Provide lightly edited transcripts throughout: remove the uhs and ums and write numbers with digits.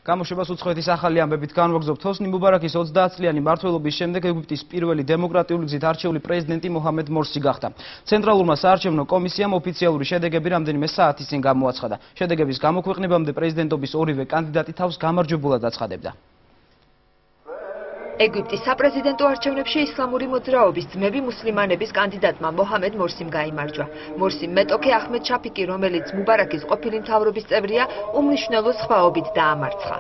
გამოშვებას უცხოეთის ახალი ამბებით განვაგრძობთ. ჰოსნი მუბარაქის 30 წლიანი მმართველობის შემდეგ ეგვიპტის პირველი დემოკრატიული გზით არჩეული პრეზიდენტი მოჰამედ მორსი გახდა. ცენტრალურმა საარჩევნო კომისიამ ოფიციალური შედეგები რამდენიმე საათის წინ გამოაცხადა. შედეგების გამოქვეყნებამდე პრეზიდენტობის ორივე კანდიდატი თავს გამარჯვებულად აცხადებდა. ეგვიპტის საპრეზიდენტო არჩევნებში ისლამური მოძრაობის ძმები მუსლიმანების კანდიდატმა მოჰამედ მორსიმ გაიმარჯვა. მორსიმ მეტოქე ახმედ შაფიკი, რომელიც მუბარაქის ყოფილი მთავრობის წევრია, უმნიშვნელო სხვაობით დაამარცხა.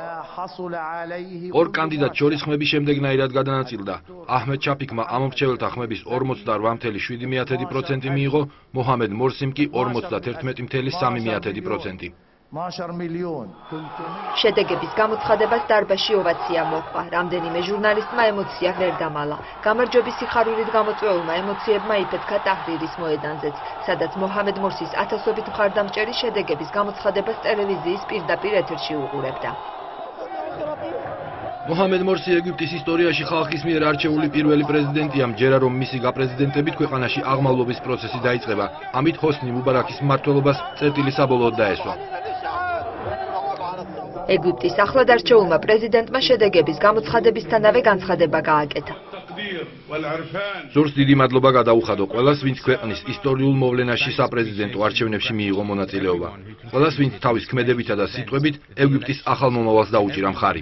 ორ კანდიდატ შორის ხმების შემდეგნაირად გადანაწილდა. ახმედ შაფიკმა ამომრჩეველთა ხმების 48.7% მიიღო, მოჰამედ მორსიმ კი 51.3%. შედეგების გამოცხადებას დარბაზში ოვაცია მოჰყვა. რამდენიმე ჟურნალისტმა ემოცია ვერ დამალა. გამარჯვების სიხარულით გამოწვეულმა ემოციებმა იფეთქა ტაჰრირის მოედანზეც, სადაც მოჰამედ მორსის ათასობით მხარდამჭერი შედეგების გამოცხადებას ტელევიზიის პირდაპირ ეთერში უყურებდა. მოჰამედ მორსი ეგვიპტის ისტორიაში ხალხის მიერ არჩეული პირველი პრეზიდენტია, მჯერა რომ მისი გაპრეზიდენტებით ქვეყანაში აღმავლობის პროცესი დაიწყება. ამით ჰოსნი მუბარაქის მმართველობას წერტილი საბოლოოდ დაესვა. ეგვიპტის ახლად არჩეულმა პრეზიდენტმა შედეგების გამოცხადებისთანავე განცხადება გააკეთა. ზურს დიდი მადლობა გადაუხადო ყველას, ვინც ქვეყნის ისტორიულ მოვლენაში საპრეზიდენტო არჩევნებში მიიღო მონაწილეობა. ყველას, ვინც თავის ქმედებითა და სიტყვებით ეგვიპტის ახალ მომავალს დაუჭირა მხარი.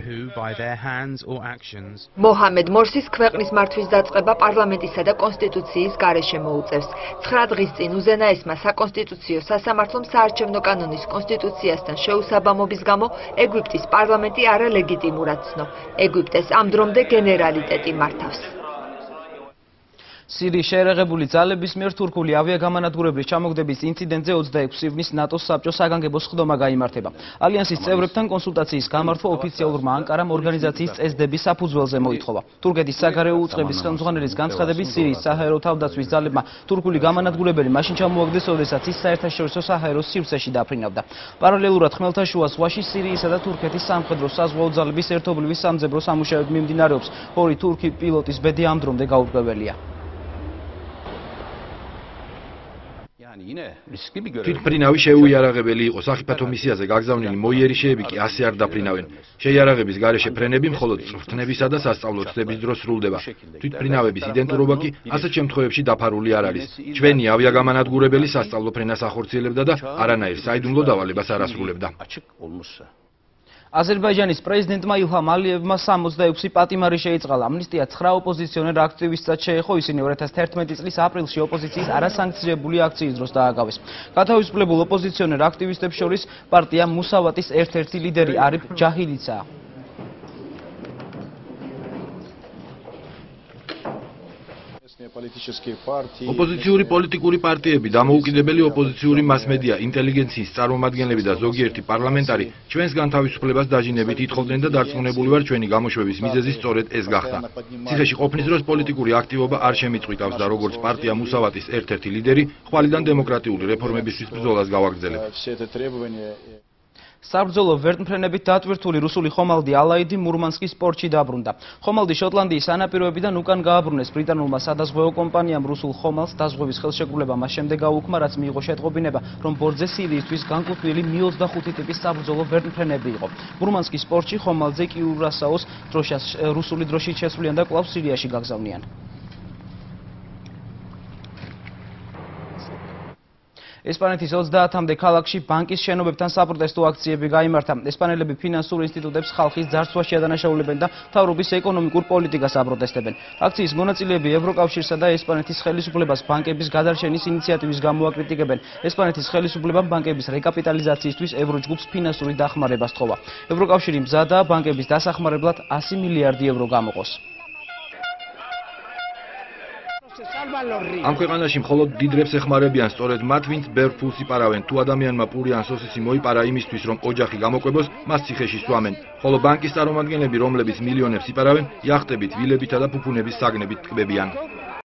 მოჰამედ მორსის ქვეყნის მართვის დაწყება პარლამენტისა და კონსტიტუციის გარეშე მოუწევს. 9 დღის წინ უზენაესმა საკონსტიტუციო სასამართლომ საარჩევნო კანონის კონსტიტუციასთან შეუსაბამობის გამო ეგვიპტის პარლამენტი არალეგიტიმურად ცნო. ეგვიპტეს ამ დრომდე გენერალიტეტი მართავს. სირიის შეირაღებული ძალების მიერ თურქული ავიაგამანადგურებლის ჩამოგდების ინციდენტზე 26 ივნისს ნატოს საბჭოს საგანგებო სხდომა გაიმართება. ალიანსის წევრებთან კონსულტაციის გამართვა ოფიციალურმა ანკარამ ორგანიზაციის წესდების საფუძველზე მოითხოვა. თურქეთის საგარეო უწყების ხელმძღვანელის განცხადებით, სირიის საჰაერო თავდაცვის ძალებმა თურქული გამანადგურებელი მაშინ ჩამოაგდეს, როდესაც ის საერთაშორისო საჰაერო სივრცეში დაფრინავდა. პარალელურად ხმელთაშუა ზღვაში სირიისა და თურქეთის სამხედრო საზღვაო ძალების ერთობლივი სამძებრო სამუშაოები მიმდინარეობს. ორი თურქი პილოტის ბედი ამ დრომდე გაურკვეველია. თვითმფრინავი შეუიარაღებელი იყო. სახიფათო მისიაზე გაგზავნილი მოიერიშეები კი ასე არ დაფრინავენ. შეიარაღების გარეშე ფრენები მხოლოდ წვრთნებისა და სასწავლო ცდების დროს სრულდება. თვითმფრინავების იდენტურობა კი ასეთ შემთხვევებში დაფარული არ არის. ჩვენი ავიაგამანადგურებელი სასწავლო ფრენას ახორციელებდა და არანაირ საიდუმლო დავალებას არ ასრულებდა. აზერბაიჯანის პრეზიდენტმა ილჰამ ალიევმა 66 პატიმარი შეიწყალა. ამნისტია 9 ოპოზიციონერ აქტივისტსაც შეეხო, ისინი 2011 წლის აპრილში ოპოზიციის არასანქციონირებული აქციის დროს დააგავეს. გათავისუფლებულ ოპოზიციონერ აქტივისტებს შორის პარტია მუსავატის ერთ-ერთი ლიდერი არიფ ჯაჰილიცაა. ოპოზიციური პოლიტიკური პარტიები, დამოუკიდებელი ოპოზიციური მასმედია, ინტელიგენციის წარმომადგენლები და ზოგიერთი პარლამენტარი ჩვენს განთავისუფლებას დაჟინებით ითხოვდნენ და დარწმუნებული ვარ, ჩვენი გამოშვების მიზეზი სწორედ ეს გახდა. ციხეში ყოფნის დროს პოლიტიკური აქტივობა არ შემიწყვიტავს და როგორც პარტია მუსავატის ერთ-ერთი ლიდერი, ხვალიდან დემოკრატიული რეფორმებისთვის ბრძოლას გავაგრძელებ. საბრძოლო ვერტმფრენებით დატვირთული რუსული ხომალდი ალაიდი მურმანსკის პორტში დაბრუნდა. ხომალდი შოტლანდიის სანაპიროებიდან უკან გააბრუნეს. ბრიტანულმა სადაზღვევო კომპანიამ რუსულ ხომალდს დაზღვევის ხელშეკრულება მას შემდეგ გაუქმა, რაც მიიღო შეტყობინება, რომ ბორტზე სირიისთვის განკუთვნილი Mi-25 ტიპის საბრძოლო ვერტმფრენები იყო. მურმანსკის პორტში ხომალდზე კიურასაოს რუსული დროშით შესვლიან და კვლავ სირიაში გაგზავნიან. ესპანეთის 30-მდე ქალაქში ბანკის შენობებთან საპროტესტო აქციები გაიმართა. ესპანელები ფინანსურ ინსტიტუტებს ხალხის ძარცვაში ადანაშაულებენ და მთავრობის ეკონომიკურ პოლიტიკას აპროტესტებენ. აქციის მონაწილეები ევროკავშირსა და ესპანეთის ხელისუფლებას ბანკების გადარჩენის ინიციატივის გამო აკრიტიკებენ. ესპანეთის ხელისუფლებამ ბანკების რეკაპიტალიზაციისთვის ევროჯგუფს ფინანსური დახმარება სთხოვა. ევროკავშირი მზადაა ბანკების დასახმარებლად 100 მილიარდი ევრო გამოყოს. ამ ქვეყანაში მხოლოდ დიდრებს ეხმარებიან სწორედ მათ, ვინც ბევრ ფულს იპარავენ. თუ ადამიანმა პური ან სოსისი მოიპარა იმისთვის, რომ ოჯახი გამოყვებოს, მას ციხეში სვამენ. ხოლო ბანკის წარმომადგენლები, რომლებიც მილიონებს იპარავენ, იახტებით, ვილებითა და ფუფუნების საგნებით ტკბებიან.